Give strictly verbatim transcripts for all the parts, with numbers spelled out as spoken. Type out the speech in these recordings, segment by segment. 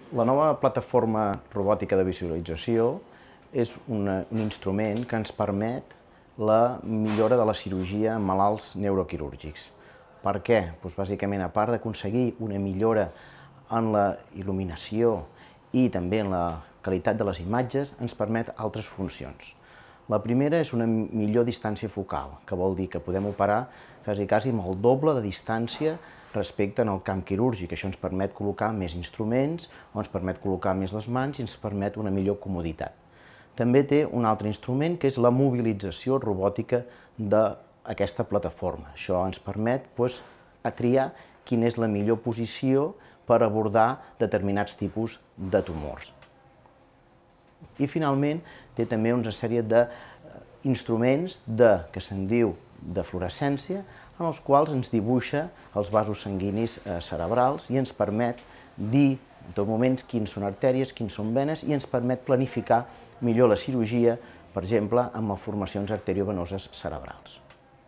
La nova plataforma robòtica de visualització és una, un instrument que ens permet la millora de la cirurgia en malalts neuroquirúrgics. Per què? Doncs bàsicament, a part d'aconseguir una millora en la il·luminació i també en la qualitat de les imatges, ens permet altres funcions. La primera és una millor distància focal, que vol dir que podem operar quasi, quasi amb el doble de distància respecte al camp quirúrgic. Això ens permet col·locar més instruments, o ens permet col·locar més les mans i ens permet una millor comoditat. També té un altre instrument, que és la mobilització robòtica d'aquesta plataforma. Això ens permet doncs, a triar quina és la millor posició per abordar determinats tipus de tumors. I finalment té també una sèrie d'instruments de, que se'n diu de fluorescència, en els quals ens dibuixa els vasos sanguinis cerebrals i ens permet dir en tot moment quins són artèries, quins són venes i ens permet planificar millor la cirurgia, per exemple, amb malformacions arteriovenoses cerebrals.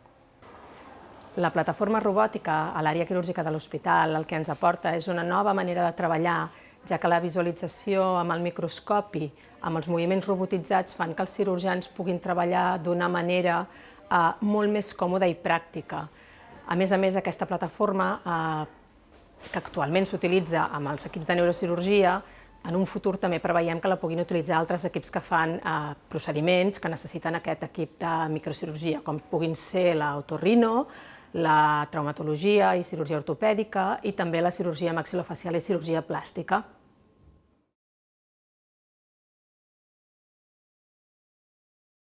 La plataforma robòtica a l'àrea quirúrgica de l'hospital el que ens aporta és una nova manera de treballar, ja que la visualització amb el microscopi, amb els moviments robotitzats, fan que els cirurgians puguin treballar d'una manera eh, molt més còmoda i pràctica. A més a més, aquesta plataforma, eh, que actualment s'utilitza amb els equips de neurocirurgia, en un futur també preveiem que la puguin utilitzar altres equips que fan eh, procediments que necessiten aquest equip de microcirurgia, com puguin ser l'otorrino, la traumatologia i cirurgia ortopèdica i també la cirurgia maxilofacial i cirurgia plàstica.